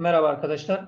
Merhaba arkadaşlar.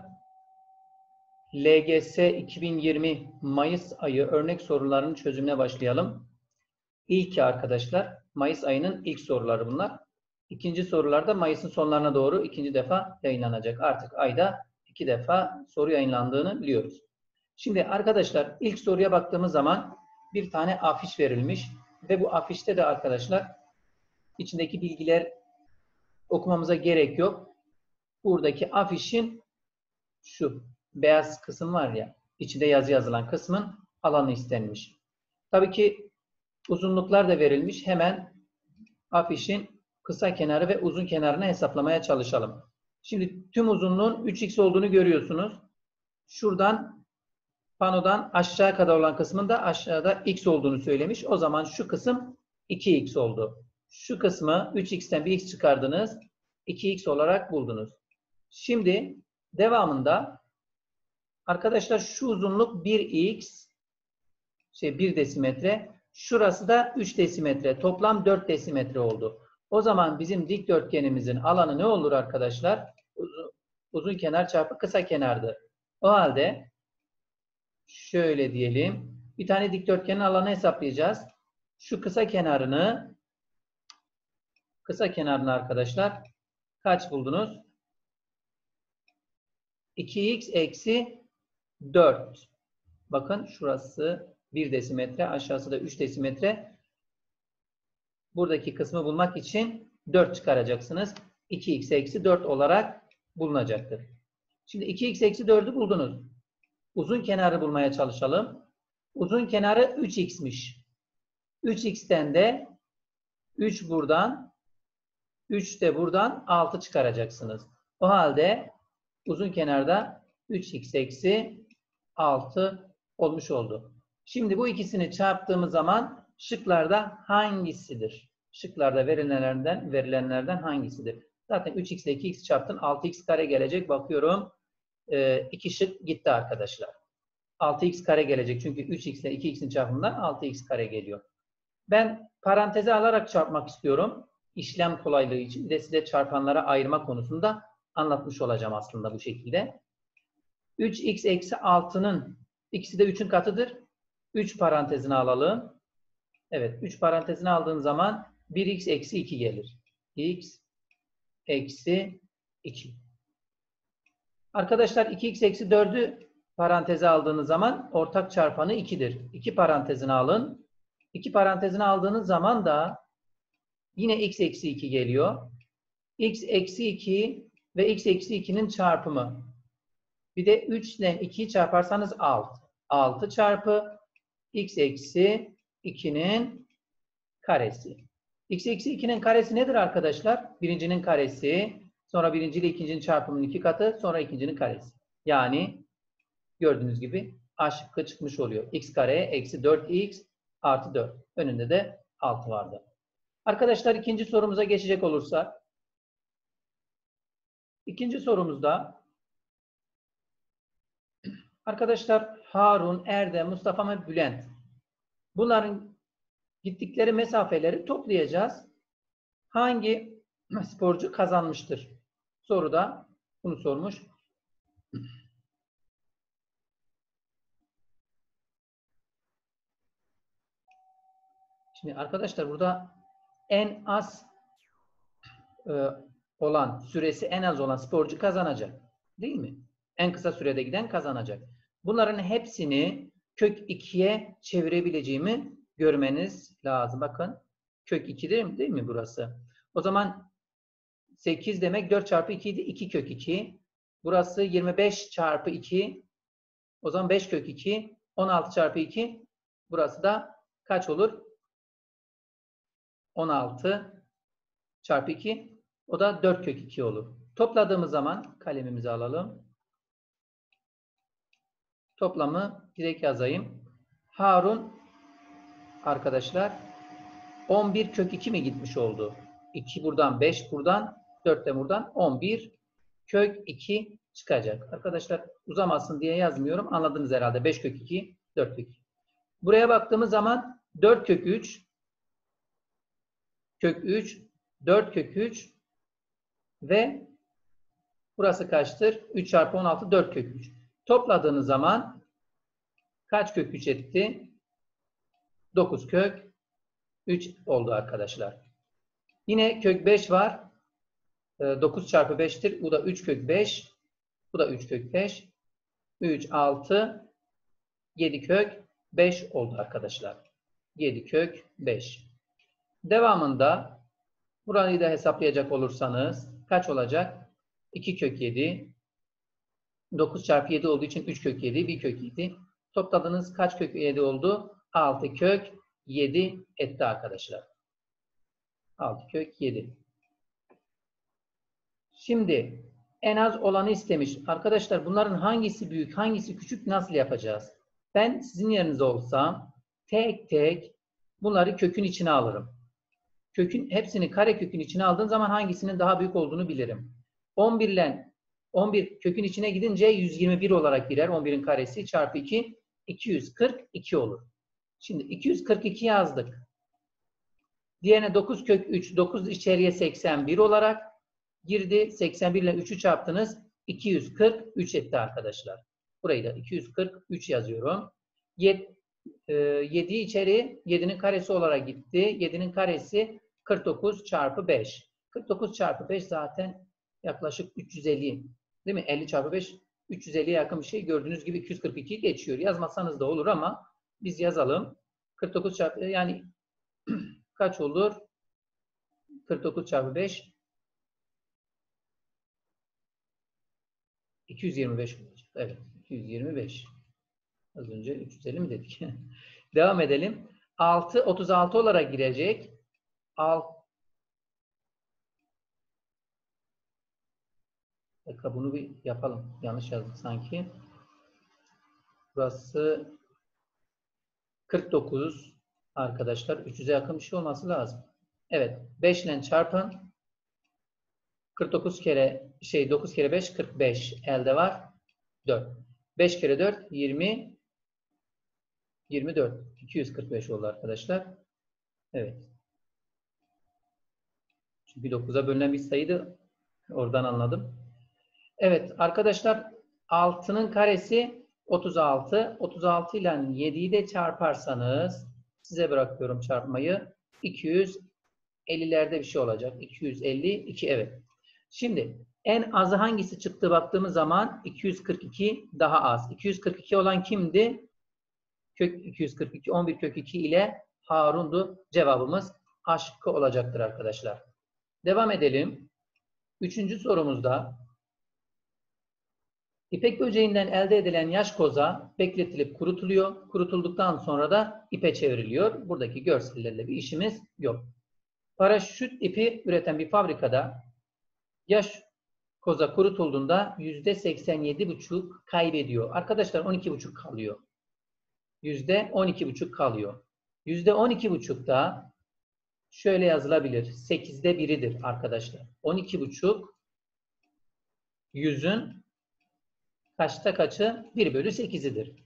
LGS 2020 Mayıs ayı örnek sorularının çözümüne başlayalım. İlki arkadaşlar, Mayıs ayının ilk soruları bunlar. İkinci sorular da Mayıs'ın sonlarına doğru ikinci defa yayınlanacak. Artık ayda 2 defa soru yayınlandığını biliyoruz. Şimdi arkadaşlar ilk soruya baktığımız zaman bir tane afiş verilmiş ve bu afişte de arkadaşlar içindeki bilgiler okumamıza gerek yok. Buradaki afişin şu beyaz kısım var ya, içinde yazı yazılan kısmın alanı istenmiş. Tabii ki uzunluklar da verilmiş. Hemen afişin kısa kenarı ve uzun kenarını hesaplamaya çalışalım. Şimdi tüm uzunluğun 3x olduğunu görüyorsunuz. Şuradan panodan aşağı kadar olan kısmın da aşağıda x olduğunu söylemiş. O zaman şu kısım 2x oldu. Şu kısmı 3x'ten bir x çıkardınız. 2x olarak buldunuz. Şimdi devamında arkadaşlar şu uzunluk 1x 1 desimetre. Şurası da 3 desimetre. Toplam 4 desimetre oldu. O zaman bizim dikdörtgenimizin alanı ne olur arkadaşlar? Uzun kenar çarpı kısa kenardır. O halde şöyle diyelim. Bir tane dikdörtgenin alanı hesaplayacağız. Şu kısa kenarını arkadaşlar kaç buldunuz? 2x eksi 4. Bakın şurası 1 desimetre, aşağısı da 3 desimetre. Buradaki kısmı bulmak için 4 çıkaracaksınız. 2x eksi 4 olarak bulunacaktır. Şimdi 2x eksi 4'ü buldunuz. Uzun kenarı bulmaya çalışalım. Uzun kenarı 3x'miş. 3x'ten de 3 buradan, 3 de buradan 6 çıkaracaksınız. O halde uzun kenarda 3x eksi 6 olmuş oldu. Şimdi bu ikisini çarptığımız zaman şıklarda hangisidir? Şıklarda verilenlerden hangisidir? Zaten 3x ile 2x çarptın 6x kare gelecek. Bakıyorum 2 şık gitti arkadaşlar. 6x kare gelecek. Çünkü 3x ile 2x'in çarpımından 6x kare geliyor. Ben paranteze alarak çarpmak istiyorum. İşlem kolaylığı için de size çarpanlara ayırma konusunda anlatmış olacağım aslında bu şekilde. 3x eksi 6'nın ikisi de 3'ün katıdır. 3 parantezine alalım. Evet, 3 parantezine aldığın zaman 1x eksi 2 gelir. X eksi 2. Arkadaşlar 2x eksi 4'ü paranteze aldığınız zaman ortak çarpanı 2'dir. 2 parantezine alın. 2 parantezine aldığınız zaman da yine x eksi 2 geliyor. X eksi 2 ve x eksi 2'nin çarpımı. Bir de 3 ile 2'yi çarparsanız 6. 6 çarpı x eksi 2'nin karesi. X eksi 2'nin karesi nedir arkadaşlar? Birincinin karesi, sonra birinci ile ikincinin çarpımının 2 katı, sonra ikincinin karesi. Yani gördüğünüz gibi A şıkkı çıkmış oluyor. X kare eksi 4x artı 4. Önünde de 6 vardı. Arkadaşlar ikinci sorumuza geçecek olursak. İkinci sorumuzda arkadaşlar Harun, Erdem, Mustafa ve Bülent. Bunların gittikleri mesafeleri toplayacağız. Hangi sporcu kazanmıştır? Soruda bunu sormuş. Şimdi arkadaşlar burada en az olan, süresi en az olan sporcu kazanacak. Değil mi? En kısa sürede giden kazanacak. Bunların hepsini kök 2'ye çevirebileceğimi görmeniz lazım. Bakın kök 2 değil mi burası? O zaman 8 demek 4 çarpı 2 idi. 2 kök 2. Burası 25 çarpı 2. O zaman 5 kök 2. 16 çarpı 2. Burası da kaç olur? 16 çarpı 2. O da 4 kök 2 olur. Topladığımız zaman kalemimizi alalım. Toplamı direkt yazayım. Harun arkadaşlar 11 kök 2 mi gitmiş oldu? 2 buradan, 5 buradan, 4 de buradan 11 kök 2 çıkacak. Arkadaşlar uzamasın diye yazmıyorum. Anladınız herhalde. 5 kök 2, 4 kök 2. Buraya baktığımız zaman 4 kök 3, kök 3, 4 kök 3 ve Burası kaçtır? 3 çarpı 16 4 kök 3. Topladığınız zaman kaç kök 3 etti? 9 kök 3 oldu arkadaşlar. Yine kök 5 var. 9 çarpı 5'tir. Bu da 3 kök 5. Bu da 3 kök 5. 3, 6, 7 kök 5 oldu arkadaşlar. 7 kök 5. Devamında burayı da hesaplayacak olursanız kaç olacak? 2 kök 7. 9 çarpı 7 olduğu için 3 kök 7, 1 kök 7. Topladığınız kaç kök 7 oldu? 6 kök 7 etti arkadaşlar. 6 kök 7. Şimdi en az olanı istemiş. Arkadaşlar bunların hangisi büyük, hangisi küçük nasıl yapacağız? Ben sizin yerinizde olsam tek tek bunları kökün içine alırım. Hepsini karekökün içine aldığım zaman hangisinin daha büyük olduğunu bilirim. 11 ile 11 kökün içine gidince 121 olarak girer. 11'in karesi çarpı 2 242 olur. Şimdi 242 yazdık. Diğerine 9 kök 3 9 içeriye 81 olarak girdi. 81 ile 3'ü çarptınız. 243 etti arkadaşlar. Burayı da 243 yazıyorum. 7 içeri 7'nin karesi olarak gitti. 7'nin karesi 49 çarpı 5. 49 çarpı 5 zaten yaklaşık 350. Değil mi? 50 çarpı 5 350'ye yakın bir şey. Gördüğünüz gibi 242 geçiyor. Yazmasanız da olur ama biz yazalım. 49 çarpı yani kaç olur? 49 çarpı 5 225 olacak. Evet. 225. Az önce 350 mi dedik? Devam edelim. 6 36 olarak girecek. 6 bunu bir yapalım. Yanlış yazdık sanki. Burası 49 arkadaşlar. 300'e yakın bir şey olması lazım. Evet. 5 ile çarpın. 49 kere 9 kere 5 45 elde var. 4. 5 kere 4 20 24. 245 oldu arkadaşlar. Evet. Çünkü 9'a bölünen bir sayıydı. Oradan anladım. Evet arkadaşlar 6'nın karesi 36. 36 ile 7'yi de çarparsanız size bırakıyorum çarpmayı. 250'lerde bir şey olacak. 252 evet. Şimdi en azı hangisi çıktı baktığımız zaman 242 daha az. 242 olan kimdi? Kök 242 11 kök 2 ile Harun'du. Cevabımız A şıkkı olacaktır arkadaşlar. Devam edelim. 3. sorumuzda İpek böceğinden elde edilen yaş koza bekletilip kurutuluyor. Kurutulduktan sonra da ipe çevriliyor. Buradaki görsellerle bir işimiz yok. Paraşüt ipi üreten bir fabrikada yaş koza kurutulduğunda %87,5 kaybediyor. Arkadaşlar 12,5 kalıyor. %12,5 kalıyor. %12,5 da şöyle yazılabilir. 8'de 1'idir arkadaşlar. 12,5 100'ün kaçta kaçı? 1 bölü 8'idir.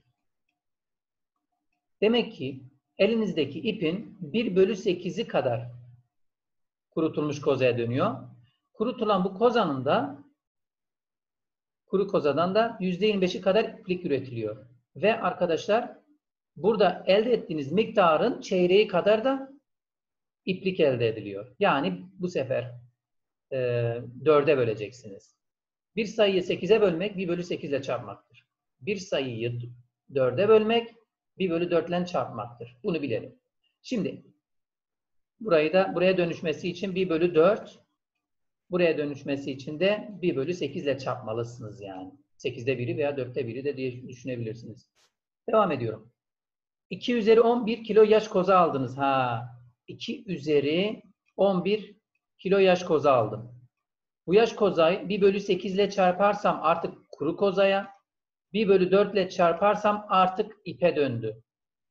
Demek ki elinizdeki ipin 1 bölü 8'i kadar kurutulmuş kozaya dönüyor. Kurutulan bu kozanın da kuru kozadan da %25'i kadar iplik üretiliyor. Ve arkadaşlar burada elde ettiğiniz miktarın çeyreği kadar da iplik elde ediliyor. Yani bu sefer 4'e böleceksiniz. Bir sayıyı 8'e bölmek 1 bölü 8 ile çarpmaktır. Bir sayıyı 4'e bölmek 1 bölü 4 ile çarpmaktır. Bunu bilelim. Şimdi buraya dönüşmesi için 1 bölü 4, buraya dönüşmesi için de 1 bölü 8 ile çarpmalısınız yani. 8'de 1'i veya 4'te 1'i de diye düşünebilirsiniz. Devam ediyorum. 2 üzeri 11 kilo yaş koza aldınız. 2 üzeri 11 kilo yaş koza aldım. Bu yaş kozayı 1 bölü 8 ile çarparsam artık kuru kozaya, 1 bölü 4 ile çarparsam artık ipe döndü.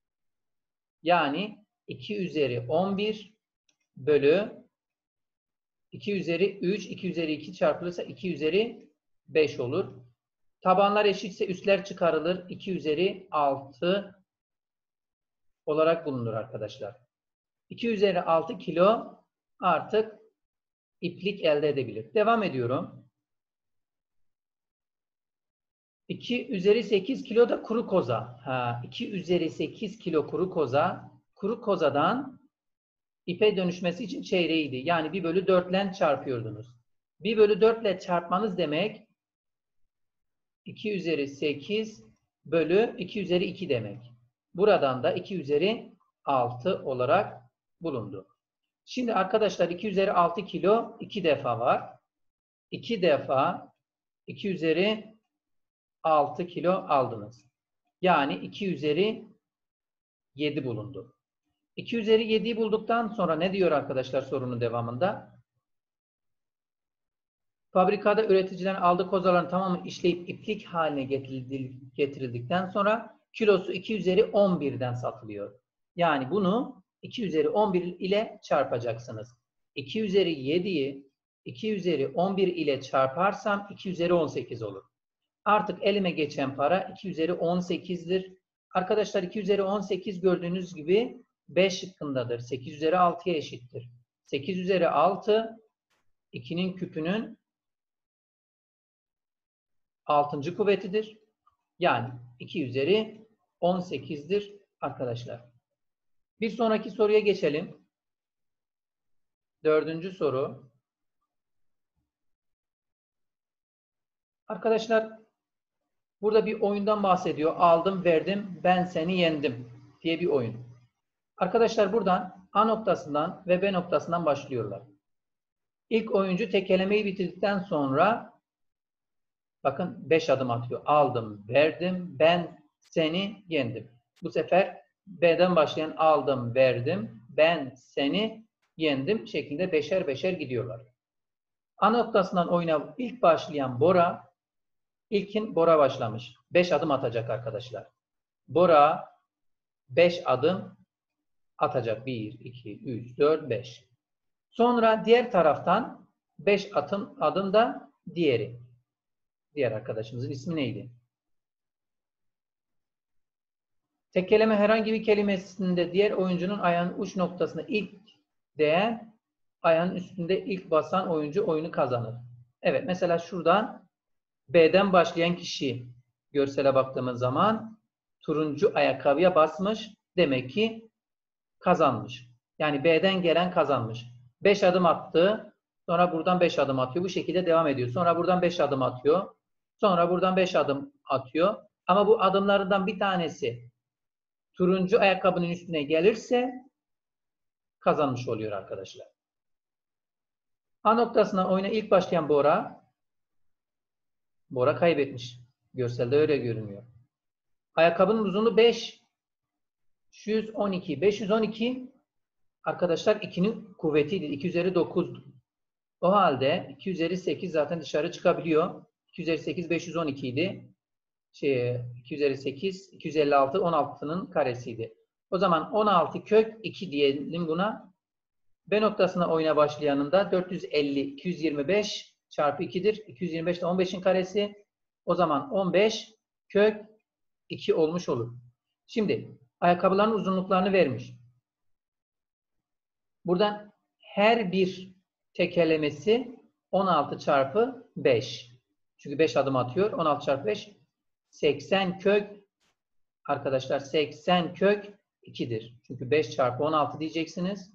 Yani 2 üzeri 11 bölü 2 üzeri 3, 2 üzeri 2 çarpılırsa 2 üzeri 5 olur. Tabanlar eşitse üstler çıkarılır. 2 üzeri 6 olarak bulunur arkadaşlar. 2 üzeri 6 kilo artık iplik elde edebilir. Devam ediyorum. 2 üzeri 8 kilo da kuru koza. 2 üzeri 8 kilo kuru koza. Kuru kozadan ipe dönüşmesi için çeyreğiydi. Yani 1 bölü 4 ile çarpıyordunuz. 1 bölü 4 ile çarpmanız demek 2 üzeri 8 bölü 2 üzeri 2 demek. Buradan da 2 üzeri 6 olarak bulundu. Şimdi arkadaşlar 2 üzeri 6 kilo 2 defa var. 2 defa 2 üzeri 6 kilo aldınız. Yani 2 üzeri 7 bulundu. 2 üzeri 7'yi bulduktan sonra ne diyor arkadaşlar sorunun devamında? Fabrikada üreticilerin aldığı kozaların tamamı işleyip iplik haline getirildikten sonra kilosu 2 üzeri 11'den satılıyor. Yani bunu 2 üzeri 11 ile çarpacaksınız. 2 üzeri 7'yi 2 üzeri 11 ile çarparsam 2 üzeri 18 olur. Artık elime geçen para 2 üzeri 18'dir. Arkadaşlar 2 üzeri 18 gördüğünüz gibi B şıkkındadır. 8 üzeri 6'ya eşittir. 8 üzeri 6 2'nin küpünün 6. kuvvetidir. Yani 2 üzeri 18'dir arkadaşlar. Bir sonraki soruya geçelim. 4. soru. Arkadaşlar burada bir oyundan bahsediyor. Aldım, verdim, ben seni yendim diye bir oyun. Arkadaşlar buradan A noktasından ve B noktasından başlıyorlar. İlk oyuncu tekelemeyi bitirdikten sonra bakın 5 adım atıyor. Aldım, verdim, ben seni yendim. Bu sefer B'den başlayan aldım, verdim, ben seni yendim şeklinde beşer beşer gidiyorlar. A noktasından oyuna ilk başlayan Bora, ilkin Bora başlamış. 5 adım atacak arkadaşlar. Bora 5 adım atacak. 1, 2, 3, 4, 5. Sonra diğer taraftan 5 adım da diğeri. Diğer arkadaşımızın ismi neydi? Tekeleme herhangi bir kelimesinde diğer oyuncunun ayağının uç noktasına ilk değen, ayağının üstünde ilk basan oyuncu oyunu kazanır. Evet, mesela şuradan B'den başlayan kişi görsele baktığımız zaman turuncu ayakkabıya basmış. Demek ki kazanmış. Yani B'den gelen kazanmış. 5 adım attı. Sonra buradan 5 adım atıyor. Bu şekilde devam ediyor. Sonra buradan 5 adım atıyor. Sonra buradan 5 adım atıyor. Ama bu adımlarından bir tanesi turuncu ayakkabının üstüne gelirse kazanmış oluyor arkadaşlar. A noktasına oyuna ilk başlayan Bora kaybetmiş. Görselde öyle görünüyor. Ayakkabının uzunluğu 512. 512 arkadaşlar 2'nin kuvvetiydi. 2 üzeri 9'du. O halde 2 üzeri 8 zaten dışarı çıkabiliyor. 2 üzeri 8 512 idi. 2 üzeri 8 256 16'nın karesiydi. O zaman 16 kök 2 diyelim buna. B noktasına oyuna başlayanında 450 225 çarpı 2'dir. 225 de 15'in karesi. O zaman 15 kök 2 olmuş olur. Şimdi ayakkabıların uzunluklarını vermiş. Buradan her bir tekerlemesi 16 çarpı 5. Çünkü 5 adım atıyor. 16 çarpı 5 80 kök arkadaşlar 80 kök 2'dir. Çünkü 5 çarpı 16 diyeceksiniz.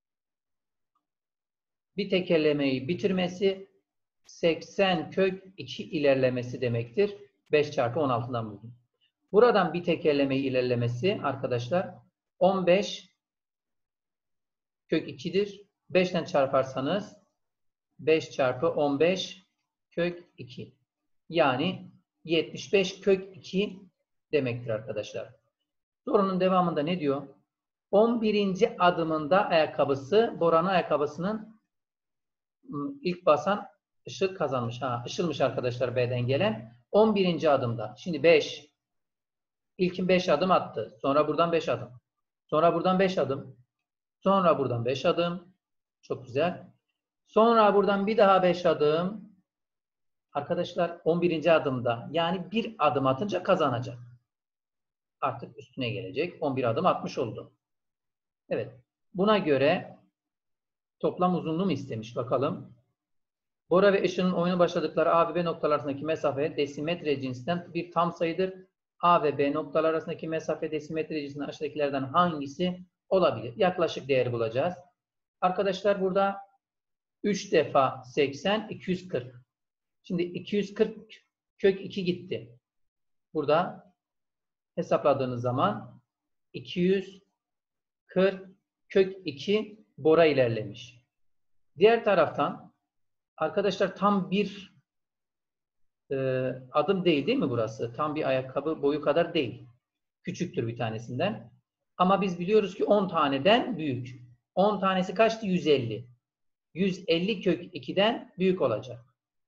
Bir tekerlemeyi bitirmesi 80 kök 2 ilerlemesi demektir. 5 çarpı 16'dan buldum. Buradan bir tekerlemeyi ilerlemesi arkadaşlar 15 kök 2'dir. 5'ten çarparsanız 5 çarpı 15 kök 2. Yani 75 kök 2 demektir arkadaşlar. Sorunun devamında ne diyor? 11. adımında ayakkabısı, Bora'nın ayakkabısının ilk basan Işıl kazanmış. Işılmış arkadaşlar B'den gelen. 11. adımda. Şimdi 5. İlkin 5 adım attı. Sonra buradan 5 adım. Sonra buradan 5 adım. Sonra buradan 5 adım. Çok güzel. Sonra buradan bir daha 5 adım. Arkadaşlar 11. adımda. Yani bir adım atınca kazanacak. Artık üstüne gelecek. 11 adım atmış oldu. Evet. Buna göre toplam uzunluğu mu istemiş? Bakalım. Bora ve Işın'ın oyuna başladıkları A ve B noktalar arasındaki mesafe desimetre cinsinden bir tam sayıdır. A ve B noktalar arasındaki mesafe desimetre cinsinden aşağıdakilerden hangisi olabilir? Yaklaşık değeri bulacağız. Arkadaşlar burada 3 defa 80, 240. Şimdi 240 kök 2 gitti. Burada hesapladığınız zaman 240 kök 2 Bora ilerlemiş. Diğer taraftan arkadaşlar tam bir adım değil mi burası? Tam bir ayakkabı boyu kadar değil. Küçüktür bir tanesinden. Ama biz biliyoruz ki 10 taneden büyük. 10 tanesi kaçtı? 150. 150 kök 2'den büyük olacak.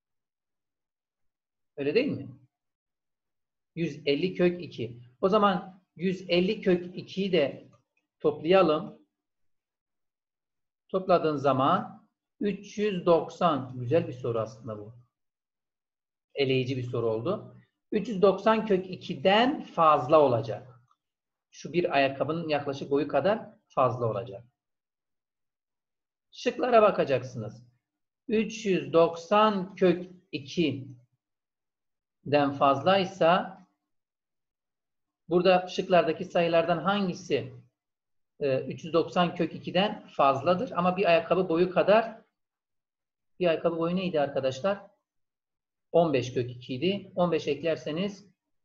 Öyle değil mi? 150 kök 2. O zaman 150 kök 2'yi de toplayalım. Topladığın zaman 390. Güzel bir soru aslında bu. Eleyici bir soru oldu. 390 kök 2'den fazla olacak. Şu bir ayakkabının yaklaşık boyu kadar fazla olacak. Şıklara bakacaksınız. 390 kök 2'den fazlaysa burada şıklardaki sayılardan hangisi 390 kök 2'den fazladır? Ama bir ayakkabı boyu kadar, bir ayakkabı boyu neydi arkadaşlar? 15 kök 2 idi. 15 eklerseniz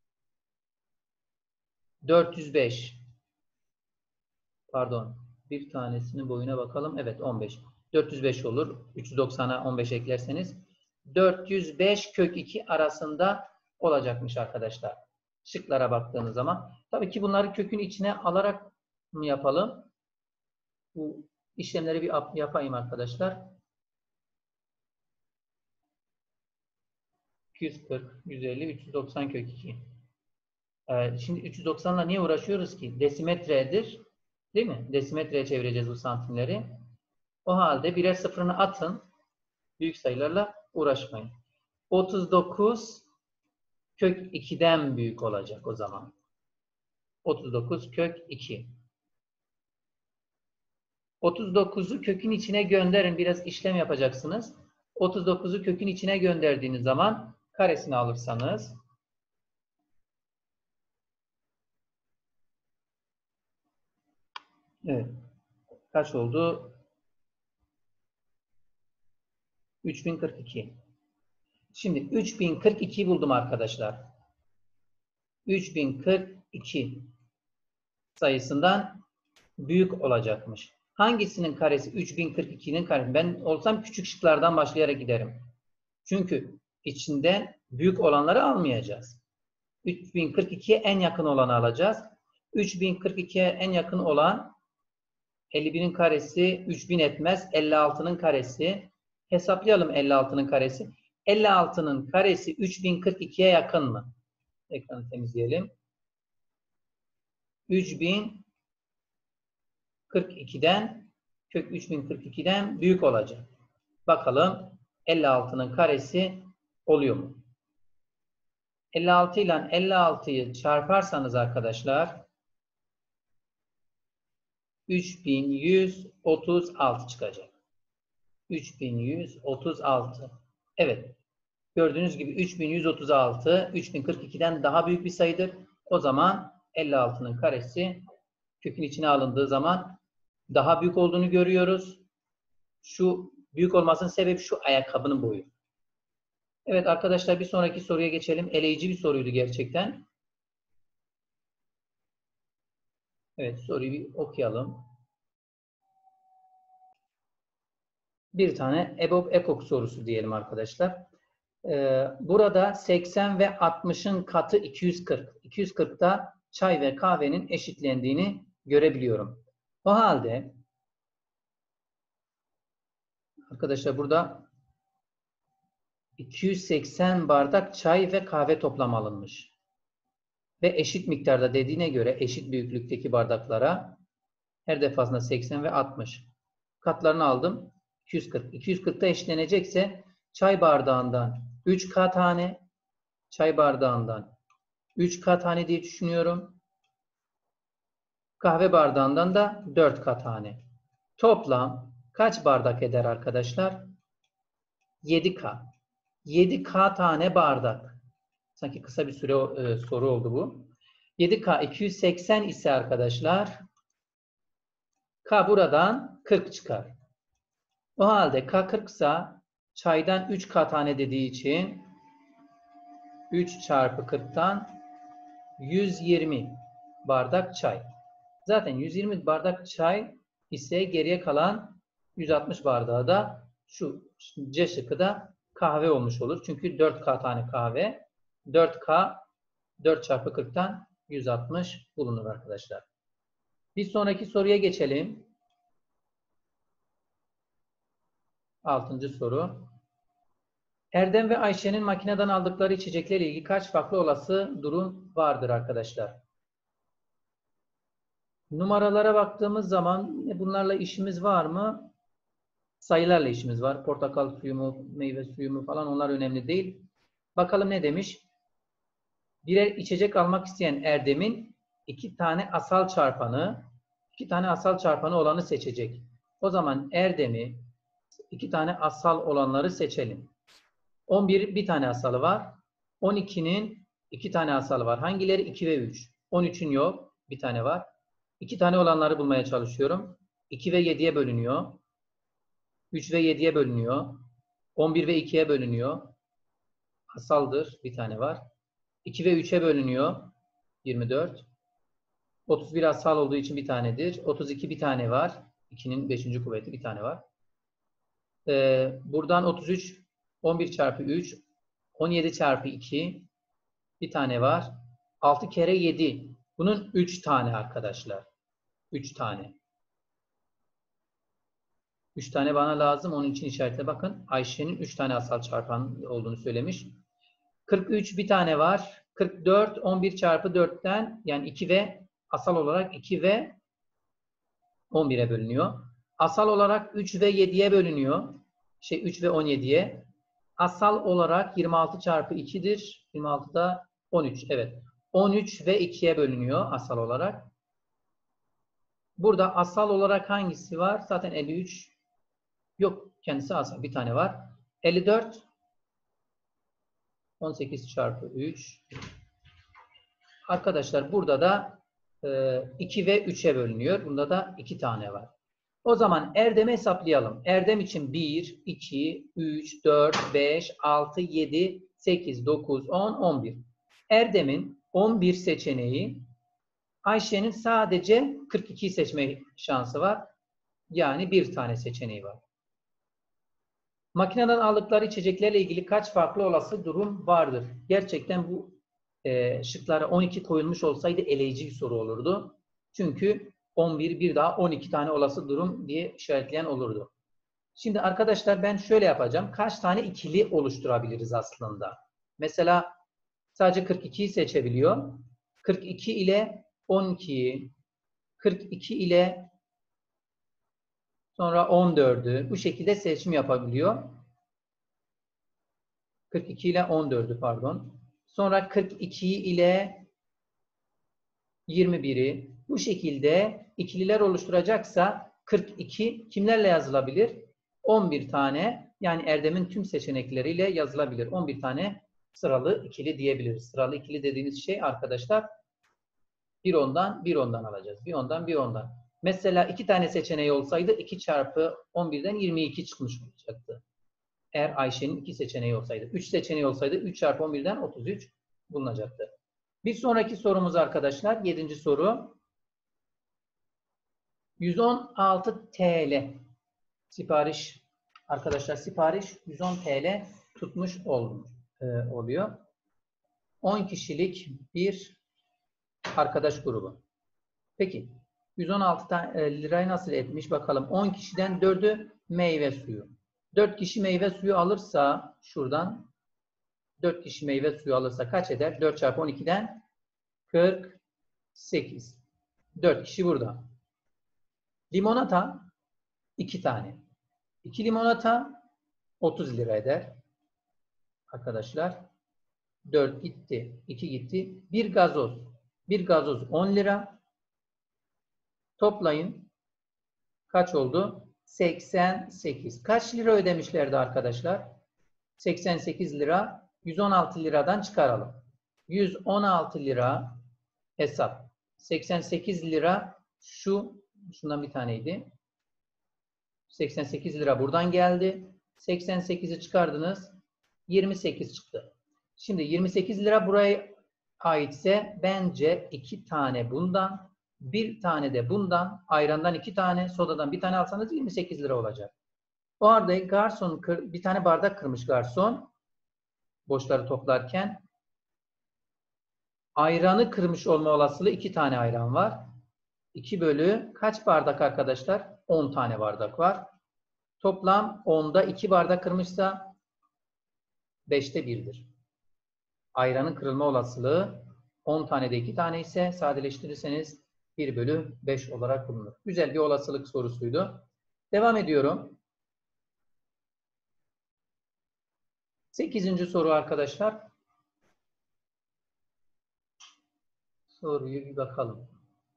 405. Pardon. Bir tanesinin boyuna bakalım. Evet 15. 405 olur. 390'a 15 eklerseniz. 405 kök 2 arasında olacakmış arkadaşlar. Şıklara baktığınız zaman. Tabii ki bunları kökün içine alarak mı yapalım? Bu işlemleri bir yapayım arkadaşlar. 240, 150, 390 kök 2. Şimdi 390'la niye uğraşıyoruz ki? Desimetredir. Değil mi? Desimetreye çevireceğiz bu santimleri. O halde birer sıfırını atın. Büyük sayılarla uğraşmayın. 39 kök 2'den büyük olacak o zaman. 39 kök 2. 39'u kökün içine gönderin. Biraz işlem yapacaksınız. 39'u kökün içine gönderdiğiniz zaman karesini alırsanız evet. Kaç oldu? 3042. Şimdi 3042 buldum arkadaşlar. 3042 sayısından büyük olacakmış. Hangisinin karesi 3042'nin karesi? Ben olsam küçük şıklardan başlayarak giderim. Çünkü içinden büyük olanları almayacağız. 3042'ye en yakın olanı alacağız. 3042'ye en yakın olan 51'in karesi 3000 etmez. 56'nın karesi. Hesaplayalım 56'nın karesi. 56'nın karesi 3042'ye yakın mı? Ekranı temizleyelim. 3042'den kök 3042'den büyük olacak. Bakalım 56'nın karesi oluyor mu? 56 ile 56'yı çarparsanız arkadaşlar 3136 çıkacak. 3136. Evet. Gördüğünüz gibi 3136 3042'den daha büyük bir sayıdır. O zaman 56'nın karesi kökün içine alındığı zaman daha büyük olduğunu görüyoruz. Şu büyük olmasının sebebi şu ayakkabının boyu. Evet arkadaşlar bir sonraki soruya geçelim. Eleyici bir soruydu gerçekten. Evet soruyu bir okuyalım. Bir tane EBOB EKOK sorusu diyelim arkadaşlar. Burada 80 ve 60'ın katı 240. 240'ta çay ve kahvenin eşitlendiğini görebiliyorum. O halde arkadaşlar burada 280 bardak çay ve kahve toplam alınmış. Ve eşit miktarda dediğine göre eşit büyüklükteki bardaklara her defasında 80 ve 60. Katlarını aldım. 240. 240'ta eşitlenecekse çay bardağından 3K tane, çay bardağından 3K tane diye düşünüyorum. Kahve bardağından da 4K tane. Toplam kaç bardak eder arkadaşlar? 7K. 7K tane bardak. Sanki kısa bir süre soru oldu bu. 7K 280 ise arkadaşlar K buradan 40 çıkar. O halde K 40 ise çaydan 3K tane dediği için 3 çarpı 40'tan 120 bardak çay. Zaten 120 bardak çay ise geriye kalan 160 bardağı da şu C şıkkı da kahve olmuş olur. Çünkü 4K tane kahve. 4K 4 çarpı 40'tan 160 bulunur arkadaşlar. Bir sonraki soruya geçelim. 6. soru. Erdem ve Ayşe'nin makineden aldıkları içeceklerle ilgili kaç farklı olası durum vardır arkadaşlar? Numaralara baktığımız zaman bunlarla işimiz var mı? Sayılarla işimiz var. Portakal suyu mu, meyve suyu mu falan onlar önemli değil. Bakalım ne demiş? Birer içecek almak isteyen Erdem'in 2 tane asal çarpanı olanı seçecek. O zaman Erdem'i 2 tane asal olanları seçelim. 11 bir tane asalı var. 12'nin 2 tane asalı var. Hangileri? 2 ve 3. 13'ün yok. Bir tane var. 2 tane olanları bulmaya çalışıyorum. 2 ve 7'ye bölünüyor. 3 ve 7'ye bölünüyor. 11 ve 2'ye bölünüyor. Asaldır. Bir tane var. 2 ve 3'e bölünüyor. 24. 31 asal olduğu için bir tanedir. 32 bir tane var. 2'nin 5. kuvveti bir tane var. Buradan 33 11 çarpı 3 17 çarpı 2 bir tane var. 6 kere 7. Bunun 3 tane arkadaşlar. 3 tane. 3 tane bana lazım. Onun için işaretle bakın. Ayşe'nin 3 tane asal çarpan olduğunu söylemiş. 43 bir tane var. 44 11 çarpı 4'ten yani 2 ve asal olarak 2 ve 11'e bölünüyor. Asal olarak 3 ve 7'ye bölünüyor. 3 ve 17'ye. Asal olarak 26 çarpı 2'dir. 26'da 13. Evet. 13 ve 2'ye bölünüyor asal olarak. Burada asal olarak hangisi var? Zaten 53 yok. Kendisi asal. Bir tane var. 54 18 çarpı 3. Arkadaşlar burada da 2 ve 3'e bölünüyor. Bunda da 2 tane var. O zaman Erdem'i hesaplayalım. Erdem için 1, 2, 3, 4, 5, 6, 7, 8, 9, 10, 11. Erdem'in 11 seçeneği, Ayşe'nin sadece 42'yi seçme şansı var. Yani bir tane seçeneği var. Makineden aldıkları içeceklerle ilgili kaç farklı olası durum vardır? Gerçekten bu şıklara 12 koyulmuş olsaydı eleyici bir soru olurdu. Çünkü 11 bir daha 12 tane olası durum diye işaretleyen olurdu. Şimdi arkadaşlar ben şöyle yapacağım. Kaç tane ikili oluşturabiliriz aslında? Mesela sadece 42'yi seçebiliyor. 42 ile 12'yi, 42 ile sonra 14'ü bu şekilde seçim yapabiliyor. 42 ile 14'ü pardon. Sonra 42 ile 21'i bu şekilde ikililer oluşturacaksa 42 kimlerle yazılabilir? 11 tane yani Erdem'in tüm seçenekleriyle yazılabilir. 11 tane sıralı ikili diyebiliriz. Sıralı ikili dediğimiz şey arkadaşlar bir ondan bir ondan alacağız. Bir ondan bir ondan. Mesela 2 tane seçeneği olsaydı 2 çarpı 11'den 22 çıkmış olacaktı. Eğer Ayşe'nin 2 seçeneği olsaydı. 3 seçeneği olsaydı 3 çarpı 11'den 33 bulunacaktı. Bir sonraki sorumuz arkadaşlar. 7. soru. 116 TL sipariş. Arkadaşlar sipariş 110 TL tutmuş oluyor. 10 kişilik bir arkadaş grubu. Peki 116 lirayı nasıl etmiş bakalım. 10 kişiden 4'ü meyve suyu. 4 kişi meyve suyu alırsa şuradan 4 kişi meyve suyu alırsa kaç eder? 4 çarpı 12'den 48. 4 kişi burada. Limonata 2 tane. 2 limonata 30 lira eder. Arkadaşlar 4 gitti. 2 gitti. Bir gazoz. Bir gazoz 10 lira. Toplayın. Kaç oldu? 88. Kaç lira ödemişlerdi arkadaşlar? 88 lira. 116 liradan çıkaralım. 116 lira hesap. 88 lira şundan bir taneydi. 88 lira buradan geldi. 88'i çıkardınız. 28 çıktı. Şimdi 28 lira buraya aitse bence 2 tane bundan, 1 tane de bundan, ayrandan 2 tane, sodadan 1 tane alsanız 28 lira olacak. O arada garson bir tane bardak kırmış garson boşları toplarken. Ayranı kırmış olma olasılığı 2 tane ayran var. 2 bölü kaç bardak arkadaşlar? 10 tane bardak var. Toplam 10'da 2 bardak kırmışsa 5'te 1'dir. Ayranın kırılma olasılığı 10 tane de 2 tane ise sadeleştirirseniz 1 bölü 5 olarak bulunur. Güzel bir olasılık sorusuydu. Devam ediyorum. 8. soru arkadaşlar. Soruyu bir bakalım.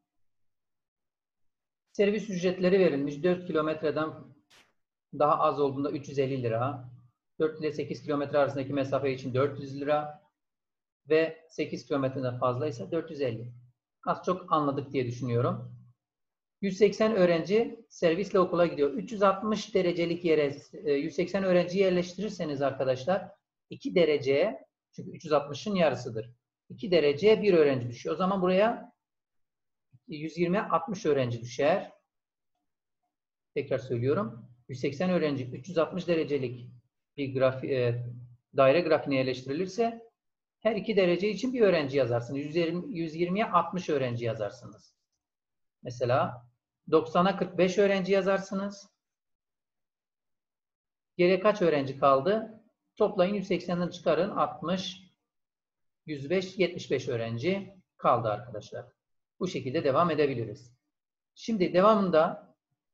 Servis ücretleri verilmiş. 4 kilometreden daha az olduğunda 350 lira. 4 ile 8 kilometre arasındaki mesafe için 400 lira. Ve 8 kilometreden fazlaysa 450. Az çok anladık diye düşünüyorum. 180 öğrenci servisle okula gidiyor. 360 derecelik yere 180 öğrenci yerleştirirseniz arkadaşlar 2 dereceye, çünkü 360'ın yarısıdır. 2 dereceye 1 öğrenci düşüyor. O zaman buraya 120'ye 60 öğrenci düşer. Tekrar söylüyorum. 180 öğrenci 360 derecelik bir daire grafiğine yerleştirilirse her 2 derece için bir öğrenci yazarsınız. 120'ye 60 öğrenci yazarsınız. Mesela 90'a 45 öğrenci yazarsınız. Geriye kaç öğrenci kaldı? Toplayın, 180'den çıkarın. 60, 105, 75 öğrenci kaldı arkadaşlar. Bu şekilde devam edebiliriz. Şimdi devamında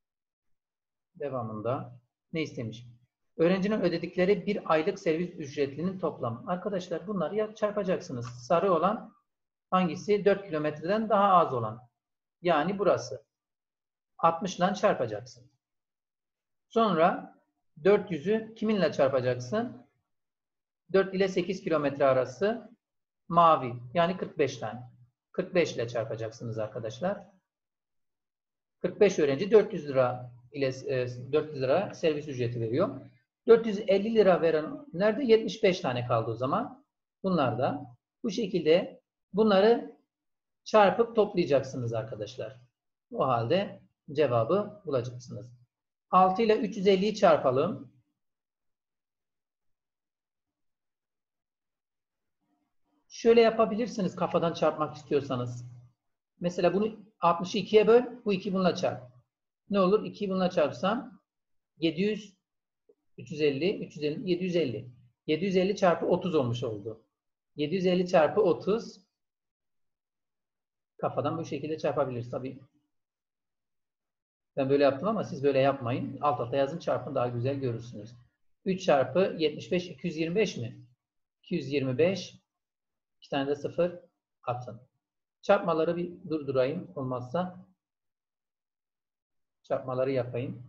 ne istemiş? Öğrencinin ödedikleri bir aylık servis ücretinin toplamı. Arkadaşlar bunları ya çarpacaksınız. Sarı olan hangisi? 4 kilometreden daha az olan. Yani burası. 60 ile çarpacaksın. Sonra 400'ü kiminle çarpacaksın? 4 ile 8 kilometre arası mavi. Yani 45 tane. 45 ile çarpacaksınız arkadaşlar. 45 öğrenci 400 lira ile 400 lira servis ücreti veriyor. 450 lira veren nerede? 75 tane kaldı o zaman. Bunlar da bu şekilde bunları çarpıp toplayacaksınız arkadaşlar. O halde cevabı bulacaksınız. 6 ile 350'yi çarpalım. Şöyle yapabilirsiniz kafadan çarpmak istiyorsanız. Mesela bunu 60'ı 2'ye böl, bu 2 bununla çarp. Ne olur? 2'yi bununla çarpsam 700, 350, 350, 750. 750 çarpı 30 olmuş oldu. 750 çarpı 30 kafadan bu şekilde çarpabiliriz tabii. Ben böyle yaptım ama siz böyle yapmayın. Alt alta yazın, çarpın, daha güzel görürsünüz. 3 çarpı 75, 225 mi? 225. 2 tane de 0 atın. Çarpmaları bir durdurayım. Olmazsa çarpmaları yapayım.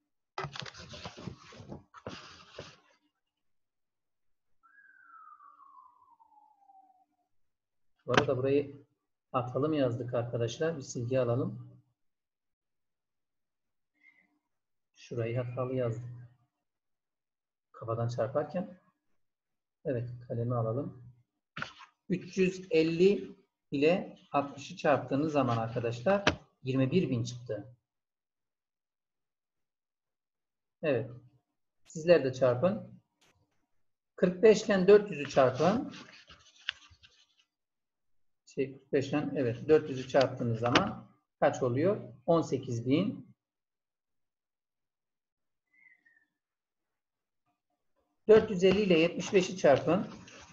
Bu arada burayı atalım yazdık arkadaşlar. Bir silgi alalım. Şurayı hatalı yazdık. Kafadan çarparken. Evet, kalemi alalım. 350 ile 60'ı çarptığınız zaman arkadaşlar 21.000 çıktı. Evet. Sizler de çarpın. 45 ile 400'ü çarpın. 45 ile evet 400'ü çarptığınız zaman kaç oluyor? 18.000. 450 ile 75'i çarpın.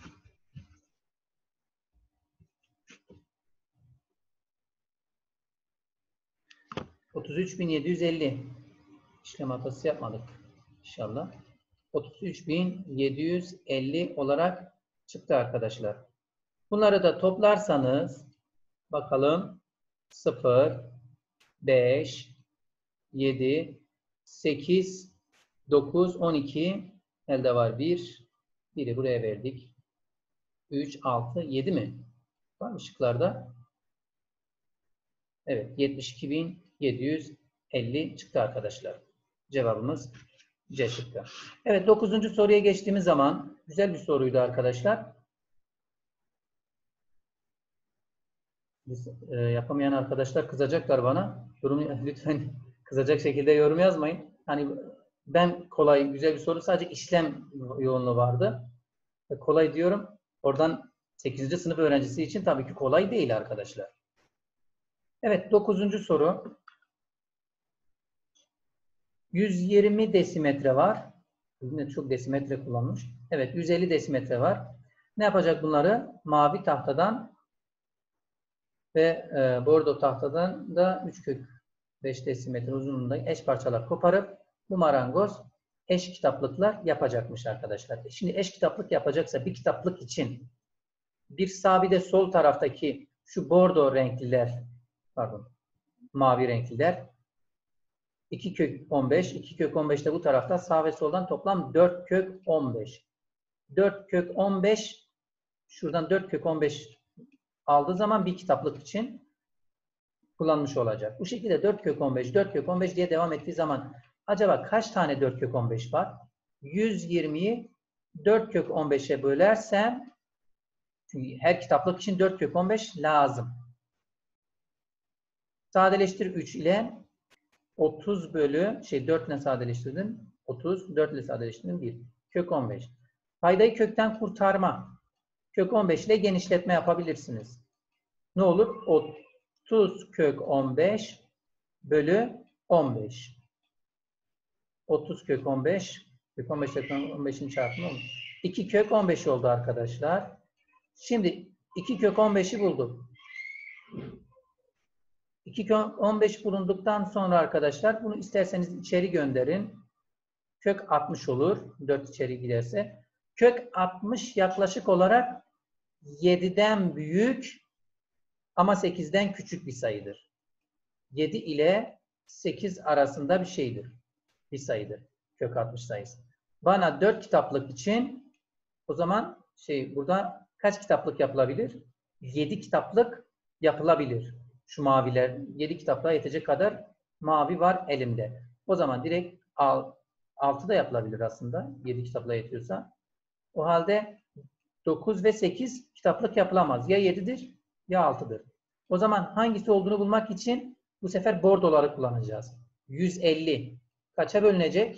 33.750. İşlem hatası yapmadık inşallah. 33.750 olarak çıktı arkadaşlar. Bunları da toplarsanız bakalım 0, 5, 7, 8, 9, 12 elde var 1, Biri buraya verdik. 3, 6, 7 mi? Var mı şıklarda? Evet. 72.750 çıktı arkadaşlar. Cevabımız C şıkkı. Evet. 9. soruya geçtiğimiz zaman güzel bir soruydu arkadaşlar. Yapamayan arkadaşlar kızacaklar bana. Yorum, lütfen kızacak şekilde yorum yazmayın. Hani ben kolay, güzel bir soru. Sadece işlem yoğunluğu vardı. Kolay diyorum. Oradan 8. sınıf öğrencisi için tabii ki kolay değil arkadaşlar. Evet, 9. soru. 120 desimetre var. Yine çok desimetre kullanmış. Evet, 150 desimetre var. Ne yapacak bunları? Mavi tahtadan ve bordo tahtadan da 3 kök 5 desimetre uzunluğunda eş parçalar koparıp bu marangoz eş kitaplıklar yapacakmış arkadaşlar. Şimdi eş kitaplık yapacaksa bir kitaplık için bir sağ bir de sol taraftaki şu bordo renkliler, pardon, mavi renkliler 2 kök 15, 2 kök 15 de bu tarafta sağ ve soldan toplam 4 kök 15. 4 kök 15 şuradan 4 kök 15 aldığı zaman bir kitaplık için kullanmış olacak. Bu şekilde 4 kök 15, 4 kök 15 diye devam ettiği zaman acaba kaç tane 4 kök 15 var? 120'yi 4 kök 15'e bölersem, çünkü her kitaplık için 4 kök 15 lazım. Sadeleştir 3 ile 30 bölü 4 ile sadeleştirdim. 30, 4 ile sadeleştirdim 1. Kök 15. Paydayı kökten kurtarma. Kök 15 ile genişletme yapabilirsiniz. Ne olur? 30 kök 15 bölü 15. 30 kök 15. Kök 15 ile 15'in çarpımı olur. 2 kök 15 oldu arkadaşlar. Şimdi 2 kök 15'i bulduk. 2 kök 15 bulunduktan sonra arkadaşlar bunu isterseniz içeri gönderin. Kök 60 olur. 4 içeri giderse. Kök 60 yaklaşık olarak 7'den büyük ama 8'den küçük bir sayıdır. 7 ile 8 arasında bir şeydir. Bir sayıdır. Kök 60 sayısı. Bana 4 kitaplık için o zaman burada kaç kitaplık yapılabilir? 7 kitaplık yapılabilir. Şu maviler 7 kitaplığa yetecek kadar mavi var elimde. O zaman direkt 6 da yapılabilir aslında. 7 kitaplığa yetiyorsa. O halde 9 ve 8 kitaplık yapılamaz. Ya 7'dir ya 6'dır. O zaman hangisi olduğunu bulmak için bu sefer bordoları kullanacağız. 150 kaça bölünecek?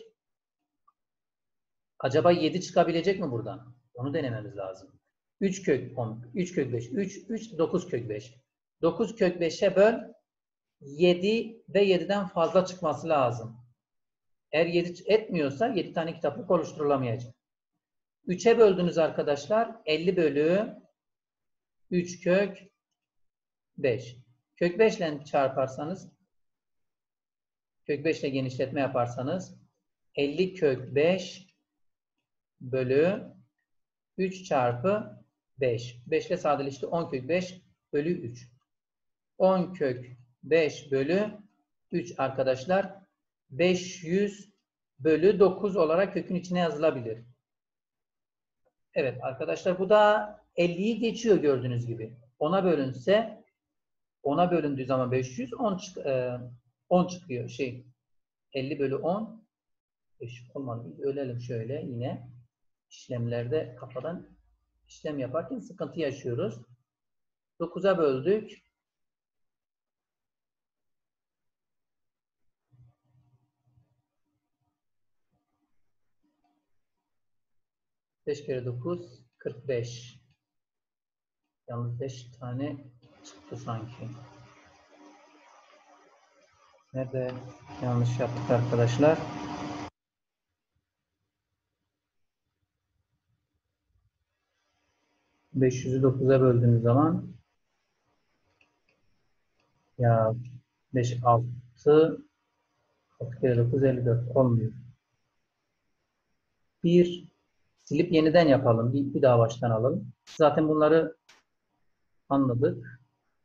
Acaba 7 çıkabilecek mi buradan? Onu denememiz lazım. 3 kök 10, 3 kök 5, 3, 9 kök 5. 9 kök 5'e böl 7 ve 7'den fazla çıkması lazım. Eğer 7 etmiyorsa 7 tane kitaplık oluşturulamayacak. 3'e böldünüz arkadaşlar. 50 bölü 3 kök 5. Kök 5 ile çarparsanız, kök 5 ile genişletme yaparsanız 50 kök 5 bölü 3 çarpı 5. 5 ile sadeleşti. 10 kök 5 bölü 3. 10 kök 5 bölü 3 arkadaşlar. 500 bölü 9 olarak kökün içine yazılabilir. Evet arkadaşlar bu da 50'yi geçiyor gördüğünüz gibi. 10'a bölünse 10'a bölündüğü zaman 500 10 çıkıyor. 50 bölü 10 5 olmadı. Ölelim şöyle yine. İşlemlerde kafadan işlem yaparken sıkıntı yaşıyoruz. 9'a böldük. 5 kere 9 45. Yalnız 5 tane çıktı sanki. Nerede yanlış yaptık arkadaşlar? ...500'ü 9'a böldüğümüz zaman... ...ya 5, 6... ...6 kere 9, 54 olmuyor. Bir silip yeniden yapalım. Bir daha baştan alalım. Zaten bunları anladık.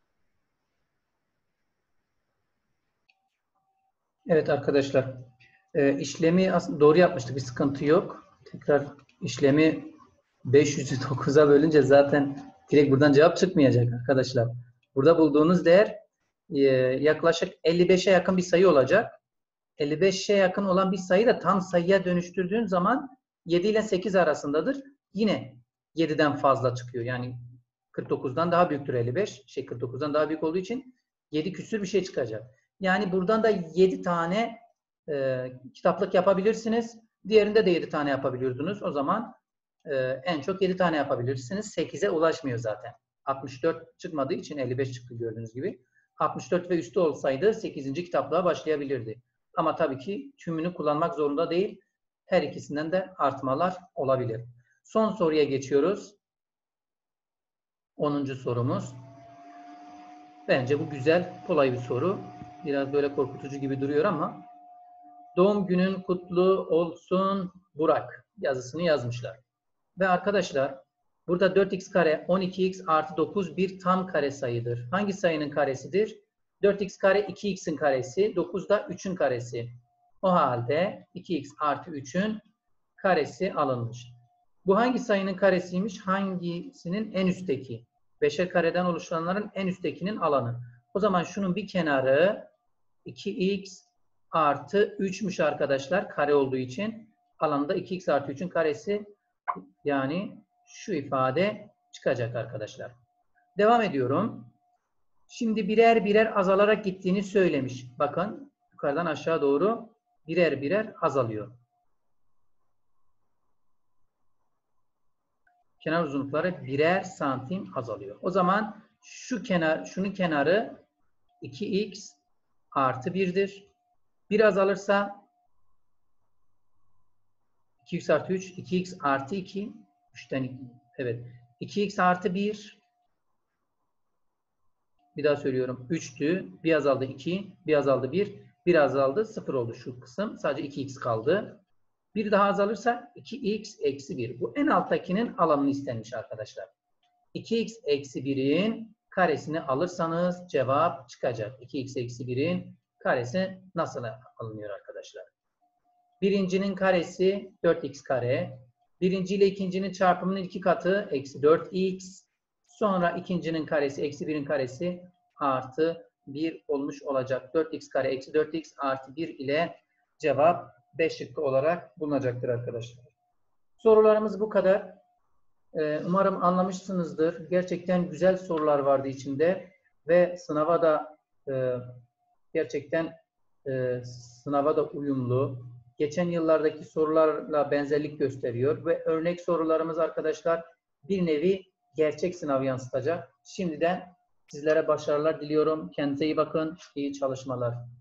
Evet arkadaşlar. İşlemi aslında doğru yapmıştık. Bir sıkıntı yok. Tekrar işlemi 500'ü 9'a bölünce zaten direkt buradan cevap çıkmayacak arkadaşlar. Burada bulduğunuz değer yaklaşık 55'e yakın bir sayı olacak. 55'e yakın olan bir sayı da tam sayıya dönüştürdüğün zaman 7 ile 8 arasındadır. Yine 7'den fazla çıkıyor. Yani 49'dan daha büyüktür 55. 49'dan daha büyük olduğu için 7 küsür bir şey çıkacak. Yani buradan da 7 tane kitaplık yapabilirsiniz. Diğerinde de 7 tane yapabiliyordunuz. O zaman en çok 7 tane yapabilirsiniz. 8'e ulaşmıyor zaten. 64 çıkmadığı için 55 çıktı gördüğünüz gibi. 64 ve üstü olsaydı 8. kitaplığa başlayabilirdi. Ama tabii ki tümünü kullanmak zorunda değil. Her ikisinden de artmalar olabilir. Son soruya geçiyoruz. 10. sorumuz. Bence bu güzel, kolay bir soru. Biraz böyle korkutucu gibi duruyor ama doğum günün kutlu olsun Burak yazısını yazmışlar. Ve arkadaşlar burada 4x kare 12x artı 9 bir tam kare sayıdır. Hangi sayının karesidir? 4x kare 2x'in karesi, 9 da 3'ün karesi. O halde 2x artı 3'ün karesi alınmış. Bu hangi sayının karesiymiş? Hangisinin en üstteki? Beşer kareden oluşanların en üsttekinin alanı. O zaman şunun bir kenarı 2x artı 3'müş arkadaşlar. Kare olduğu için alanında 2x artı 3'ün karesi, yani şu ifade çıkacak arkadaşlar. Devam ediyorum. Şimdi birer birer azalarak gittiğini söylemiş. Bakın yukarıdan aşağı doğru birer birer azalıyor. Kenar uzunlukları birer santim azalıyor. O zaman şunun kenarı 2x artı 1'dir. 1 azalırsa 2x artı 3, 2x artı 2, 3'ten 2, evet. 2x artı 1, bir daha söylüyorum, 3'tü. Bir azaldı 2, bir azaldı 1, bir azaldı 0 oldu şu kısım. Sadece 2x kaldı. Bir daha azalırsa 2x eksi 1. Bu en alttakinin alanını istenmiş arkadaşlar. 2x eksi 1'in karesini alırsanız cevap çıkacak. 2x eksi 1'in karesi nasıl alınıyor arkadaşlar? Birincinin karesi 4x kare. Birinci ile ikincinin çarpımının 2 katı eksi 4x. Sonra ikincinin karesi eksi 1'in karesi artı 1 olmuş olacak. 4x kare eksi 4x artı 1 ile cevap 5 şıkkı olarak bulunacaktır arkadaşlar. Sorularımız bu kadar. Umarım anlamışsınızdır. Gerçekten güzel sorular vardı içinde ve sınava da gerçekten sınava da uyumlu. Geçen yıllardaki sorularla benzerlik gösteriyor ve örnek sorularımız arkadaşlar bir nevi gerçek sınav yansıtacak. Şimdiden sizlere başarılar diliyorum. Kendinize iyi bakın. İyi çalışmalar.